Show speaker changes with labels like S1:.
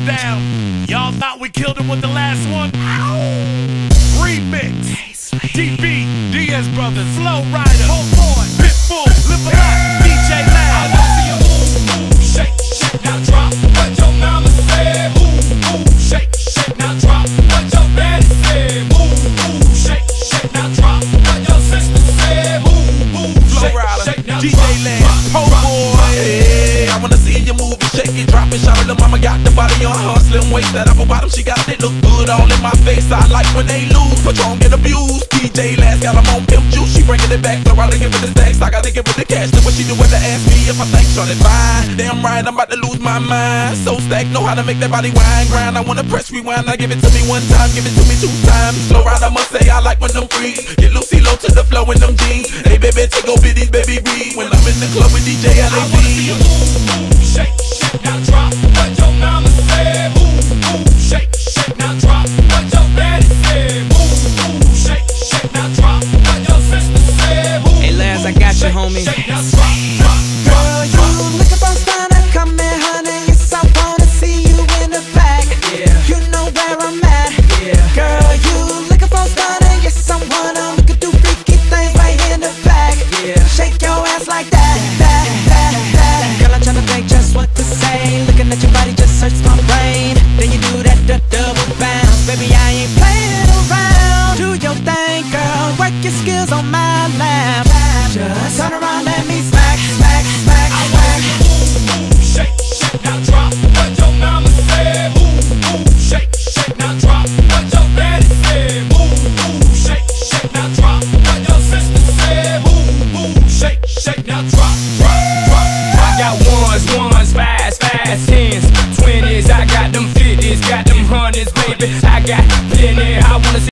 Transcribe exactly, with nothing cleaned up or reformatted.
S1: down. Y'all thought we killed him with the last one? Remix. D B, Diaz Brothers, Slow Rider, Whole Boy, Pitbull, Live a Lot, D J Lab. I wanna see you move, move, shake, shake, now drop. What your mama said, move, move, shake, shake, now drop. What your daddy said, move, move, shake, shake, now drop. What your sister said, move, move, shake, shake, now drop. D J Lab, Whole Boy.
S2: Hey, I wanna see you move and shake it, drop it, shout it. Little mama got the body on her slim waist. That apple bottom she got, it look good all in my face. I like when they lose, Patron get abused. D J Last got them on pimp juice, she bringing it back. So I give it the stacks, I gotta give it the cash. Look what she do when they ask me if I think short it fine. Damn right, I'm about to lose my mind. So stacked, know how to make that body wine grind. I wanna press rewind, I give it to me one time, give it to me two times. Slow ride, I must say I like when them freeze. Get Lucy low to the flow in them jeans. Hey baby, take over these baby read. When I'm in the club with D J L A V. I wanna see you move, move, shake, shake, now drop. What your mama said, move, move, shake, shake, now drop. What your daddy said, move, move, shake, shake, now drop. What your sister said, move.
S3: Hey Laz, I got you, homie.
S4: Girl, you looking for stunner, come here, honey. Yes, I wanna see you in the back.
S3: Yeah.
S4: You know where I'm at.
S3: Yeah.
S4: Girl, you looking for stunner, yes, I wanna. We could do freaky things right in the back.
S3: Yeah.
S4: Shake your ass like that, that, that, that. Girl, I'm tryna think just what to say. Looking at your body just hurts my brain. Then you do that d double bounce, baby. I ain't playing around. Do your thing, girl. Work your skills on my lap. Just turn around, let me smack, smack, smack, smack.
S1: Move, move, shake, shake, now drop. What your mama said, move, move, shake, shake, now drop. What your daddy said, move, move, shake, shake, now drop. What your sister said, move, move, shake, shake, now drop, drop, drop, drop.
S3: I got ones, ones, fives, fives, tens, twenties. I got them fifties, got them hundreds, baby. I got plenty. I wanna see